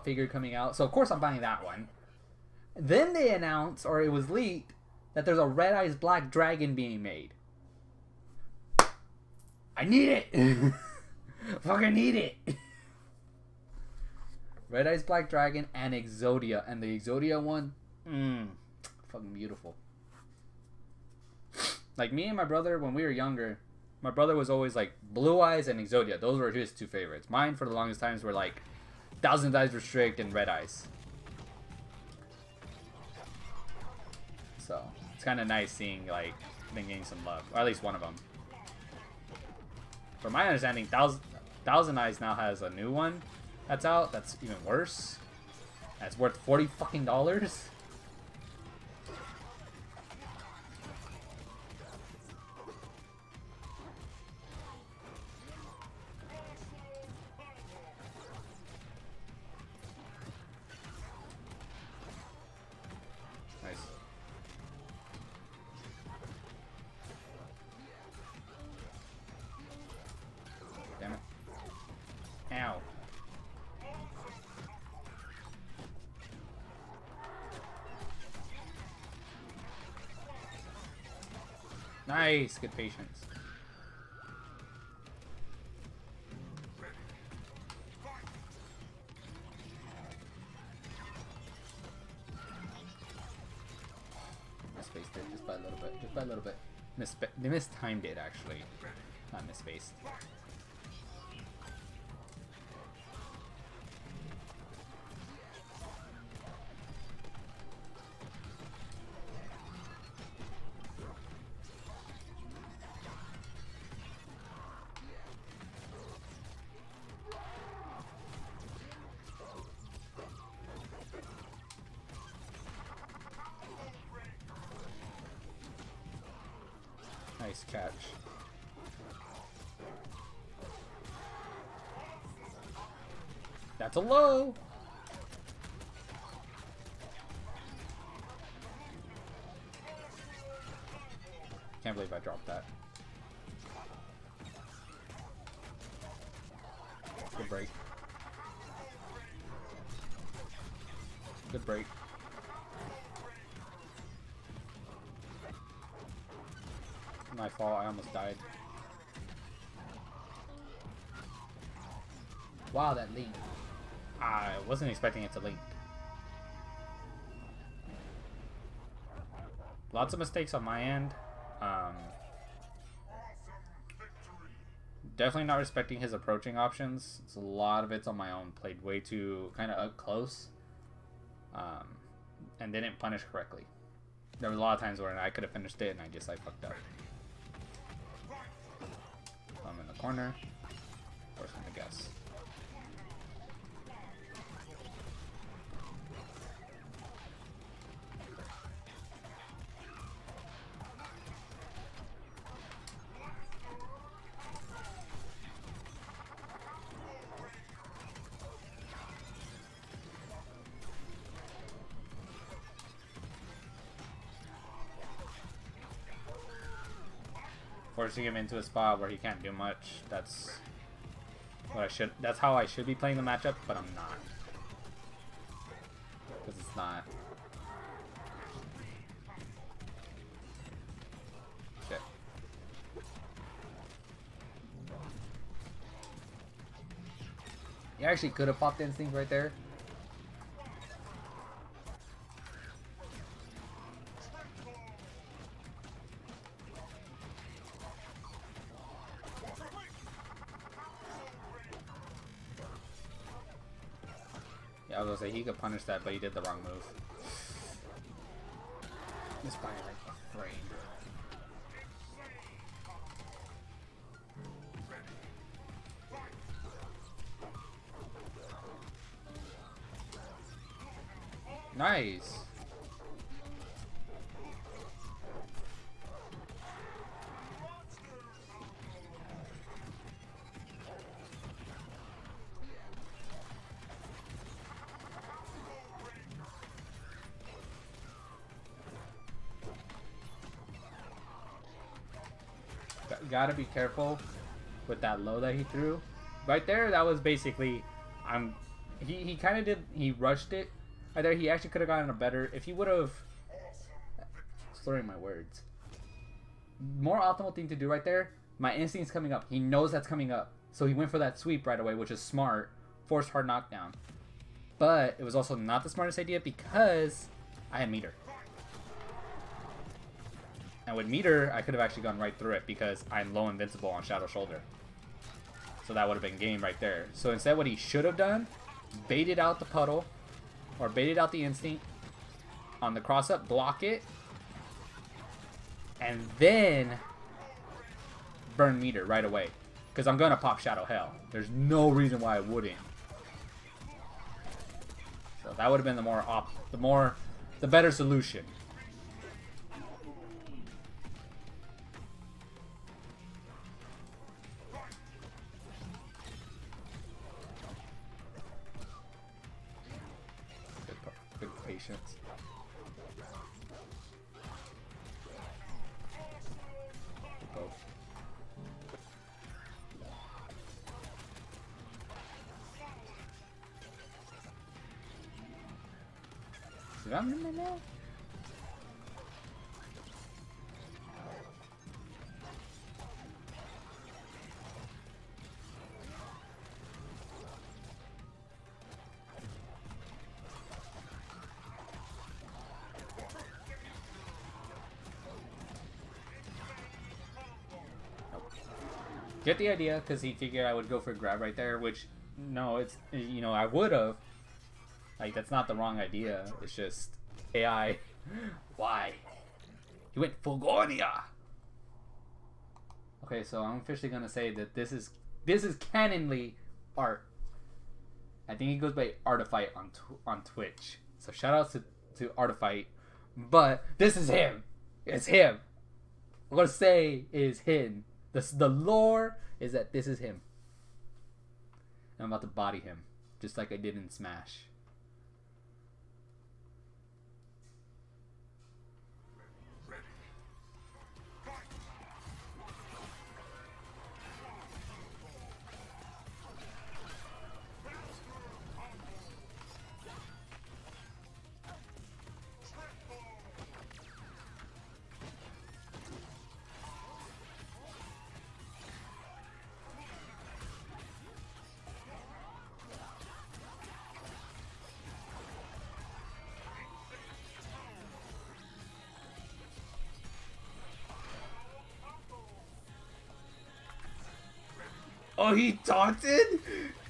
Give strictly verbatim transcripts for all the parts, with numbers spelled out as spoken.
figure coming out. So of course I'm buying that one. Then they announced, or it was leaked, that there's a Red Eyes Black Dragon being made. I need it! Fucking need it! Red Eyes Black Dragon and Exodia. And the Exodia one, mmm, fucking beautiful. Like me and my brother, when we were younger, my brother was always like Blue Eyes and Exodia. Those were his two favorites. Mine, for the longest times, were like Thousand Eyes Restrict and Red Eyes. So it's kind of nice seeing like them getting some love, or at least one of them. From my understanding, Thousand Thousand Eyes now has a new one that's out. That's even worse. That's worth forty fucking dollars. Nice. Damn it. Ow. Nice, good patience. Misspaced it just by a little bit, just by a little bit. Miss they mistimed it actually, not misspaced. Nice catch. That's a low. Can't believe I dropped that. Good break. Good break. My fault, I almost died. Wow, that linked. I wasn't expecting it to link. Lots of mistakes on my end. Um, definitely not respecting his approaching options. It's a lot of it's on my own. Played way too kind of up close. Um, and didn't punish correctly. There was a lot of times where I could have finished it and I just like fucked up. I'm in the corner. Of course, I'm gonna guess. Forcing him into a spot where he can't do much. That's what I should. That's how I should be playing the matchup, but I'm not. Because it's not. Shit. You actually could have popped instinct right there. I was gonna say he could punish that, but he did the wrong move. Missed by like a frame. Nice. Gotta be careful with that low that he threw. Right there, that was basically, I'm he, he kind of did, he rushed it. Either he actually could have gotten a better, if he would have, slurring my words. More optimal thing to do right there, my instinct's coming up. He knows that's coming up. So he went for that sweep right away, which is smart. Forced hard knockdown. But it was also not the smartest idea because I had meter. And with meter, I could have actually gone right through it because I'm low invincible on Shadow Shoulder. So that would have been game right there. So instead what he should have done, baited out the puddle, or baited out the instinct on the cross up, block it, and then burn meter right away. Because I'm going to pop Shadow Hell. There's no reason why I wouldn't. So that would have been the more op the more the better solution. Good, good patience. Both. Did I remember now? Nope. Get the idea, because he figured I would go for a grab right there, which, no, it's, you know, I would have. Like, that's not the wrong idea. It's just A I. Why? He went Fulgonia. Okay, so I'm officially gonna say that this is this is canonly art. I think he goes by Artifight on tw on Twitch. So shout out to to Artifight. But this is him. It's him. I'm gonna say is him. The the lore is that this is him. And I'm about to body him, just like I did in Smash. Oh, he taunted?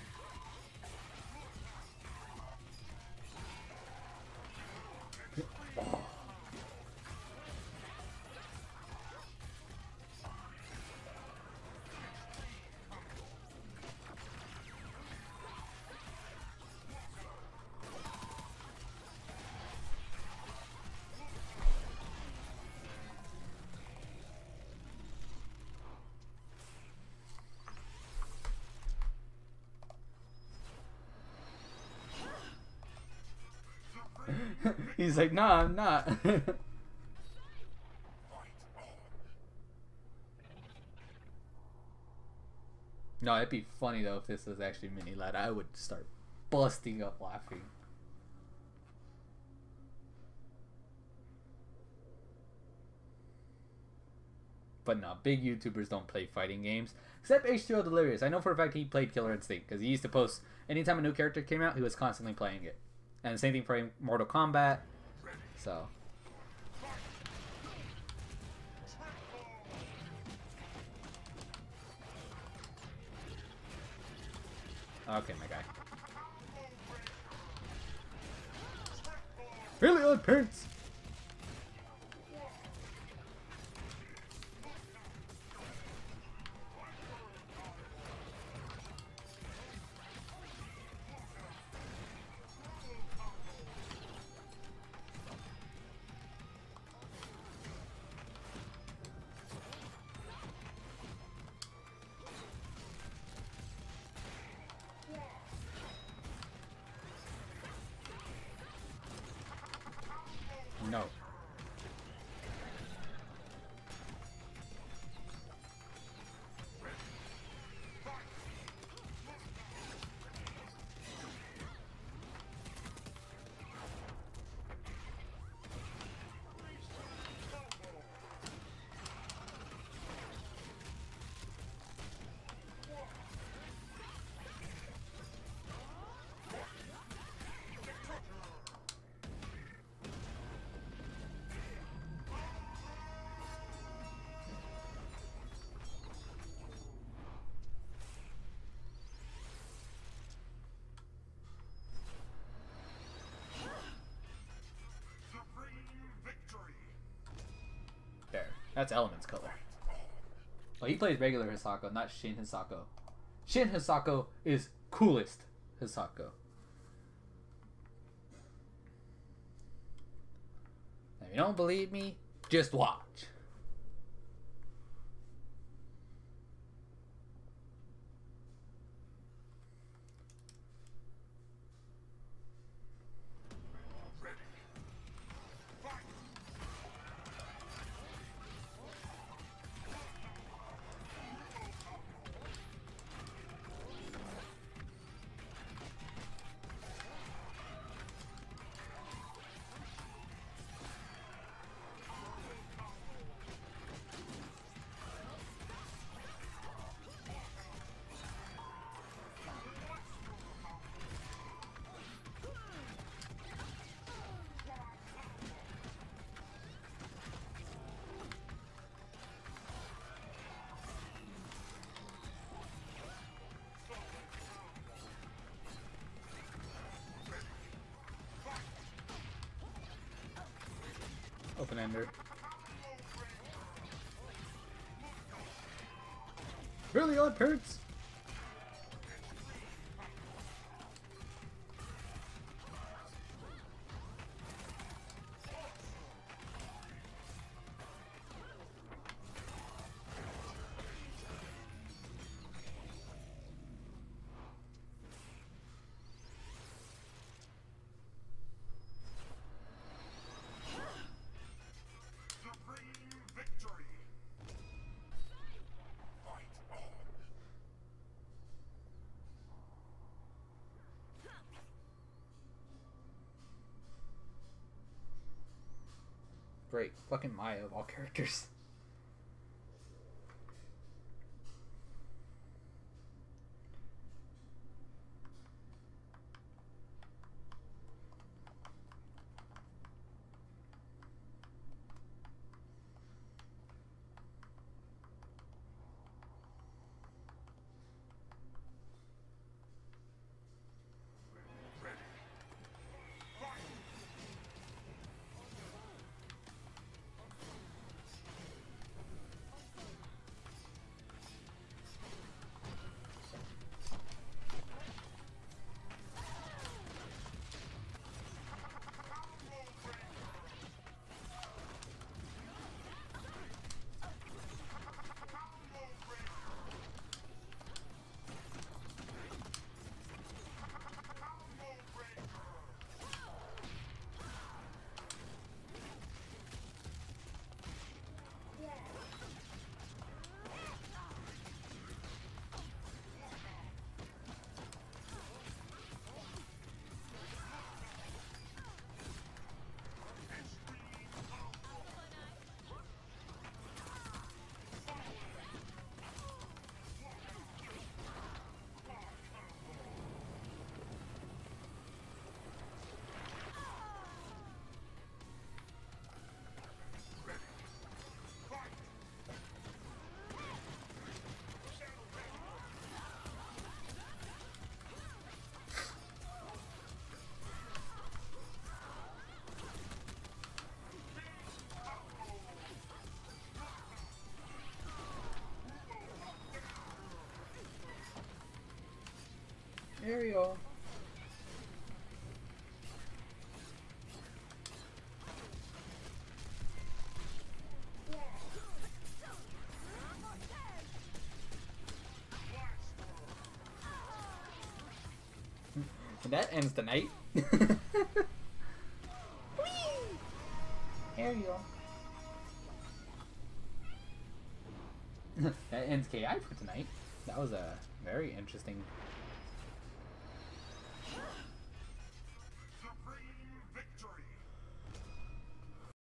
Oh. He's like, nah, I'm not. No, it'd be funny though if this was actually Mini Lad. I would start busting up laughing. But no, big YouTubers don't play fighting games. Except H two O Delirious. I know for a fact he played Killer Instinct because he used to post anytime a new character came out, he was constantly playing it. And the same thing for Mortal Kombat. So. Okay, my guy. Really odd parents. No. That's Element's color. Oh, he plays regular Hisako, not Shin Hisako. Shin Hisako is coolest Hisako. Now, if you don't believe me, just watch. Open ender. Really odd parents. Great. Fucking Maya of all characters. Ariel. And that ends the night. Ariel. That ends K I for tonight. That was a very interesting